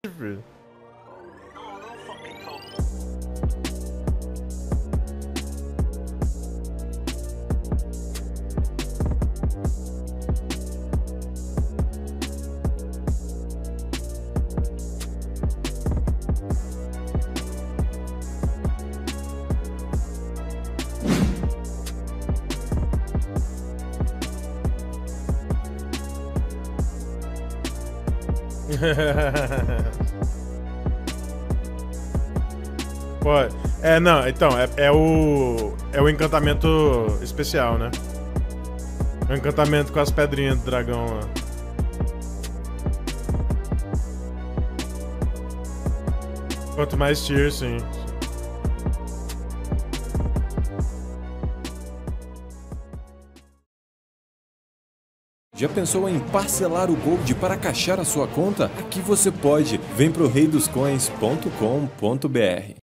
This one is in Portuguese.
filho. Pô, não, então, é o encantamento especial, né? O encantamento com as pedrinhas do dragão lá. Quanto mais tier, sim. Já pensou em parcelar o Gold para caixar a sua conta? Aqui você pode. Vem pro reidoscoins.com.br.